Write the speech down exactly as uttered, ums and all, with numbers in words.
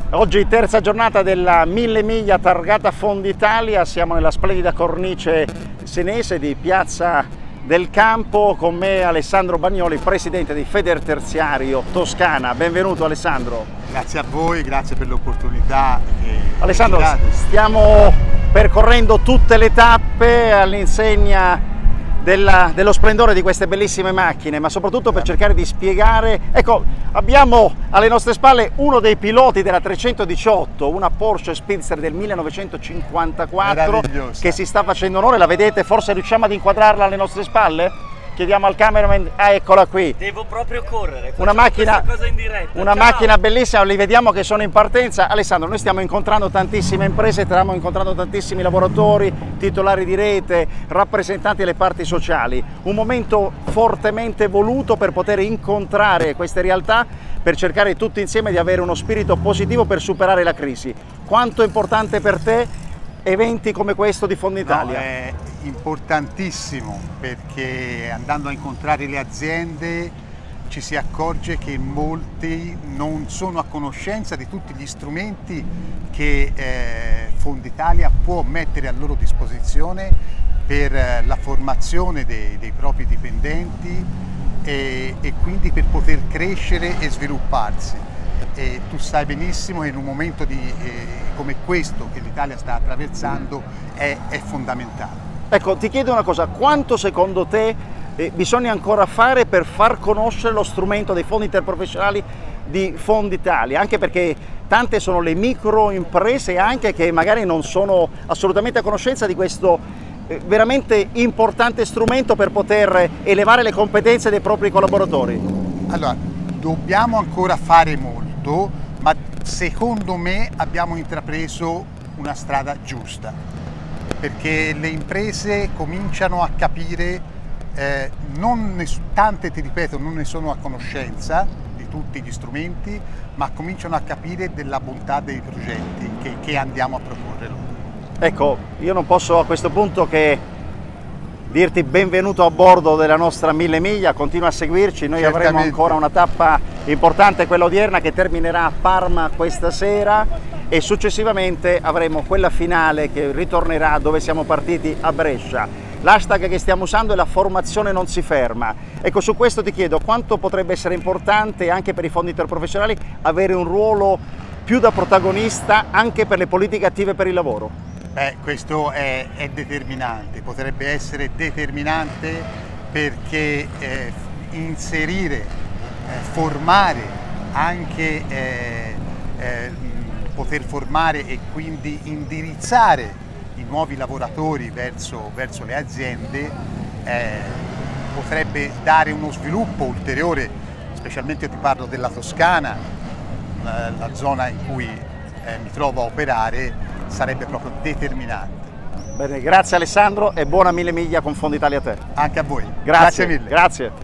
Oggi terza giornata della Mille Miglia targata Fonditalia, siamo nella splendida cornice senese di Piazza del Campo, con me Alessandro Bagnoli, presidente di Federterziario Toscana. Benvenuto Alessandro. Grazie a voi, grazie per l'opportunità. Alessandro, stiamo percorrendo tutte le tappe all'insegna Della, dello splendore di queste bellissime macchine, ma soprattutto per cercare di spiegare. Ecco, abbiamo alle nostre spalle uno dei piloti della trecentodiciotto, una Porsche Speedster del millenovecentocinquantaquattro che si sta facendo onore. La vedete? Forse riusciamo ad inquadrarla alle nostre spalle? Chiediamo al cameraman. Ah, eccola qui. Devo proprio correre. Una macchina, cosa in diretta. una Ciao. macchina bellissima, li vediamo che sono in partenza. Alessandro, noi stiamo incontrando tantissime imprese, stiamo incontrando tantissimi lavoratori, titolari di rete, rappresentanti delle parti sociali. Un momento fortemente voluto per poter incontrare queste realtà, per cercare tutti insieme di avere uno spirito positivo per superare la crisi. Quanto è importante per te eventi come questo di Fonditalia? No, è importantissimo, perché andando a incontrare le aziende ci si accorge che molti non sono a conoscenza di tutti gli strumenti che eh, Fonditalia può mettere a loro disposizione per eh, la formazione dei, dei propri dipendenti e, e quindi per poter crescere e svilupparsi. E tu sai benissimo che in un momento di, eh, come questo che l'Italia sta attraversando è, è fondamentale. Ecco, ti chiedo una cosa, quanto secondo te eh, bisogna ancora fare per far conoscere lo strumento dei fondi interprofessionali di Fonditalia? Anche perché tante sono le microimprese anche che magari non sono assolutamente a conoscenza di questo eh, veramente importante strumento per poter elevare le competenze dei propri collaboratori. Allora, dobbiamo ancora fare molto, ma secondo me abbiamo intrapreso una strada giusta, perché le imprese cominciano a capire, eh, non ne, tante ti ripeto non ne sono a conoscenza di tutti gli strumenti, ma cominciano a capire della bontà dei progetti che, che andiamo a proporre loro. Ecco, io non posso a questo punto che dirti benvenuto a bordo della nostra Mille Miglia, continua a seguirci, noi Certamente. Avremo ancora una tappa importante, quella odierna, che terminerà a Parma questa sera, e successivamente avremo quella finale che ritornerà dove siamo partiti, a Brescia. L'hashtag che stiamo usando è la formazione non si ferma. Ecco, su questo ti chiedo quanto potrebbe essere importante anche per i fondi interprofessionali avere un ruolo più da protagonista anche per le politiche attive per il lavoro. Beh, questo è, è determinante, potrebbe essere determinante, perché eh, inserire, eh, formare, anche eh, eh, poter formare e quindi indirizzare i nuovi lavoratori verso, verso le aziende eh, potrebbe dare uno sviluppo ulteriore, specialmente io ti parlo della Toscana, la, la zona in cui eh, mi trovo a operare, sarebbe proprio determinante. Bene, grazie Alessandro e buona Mille Miglia con Fonditalia a te. Anche a voi. Grazie, Grazie mille. Grazie.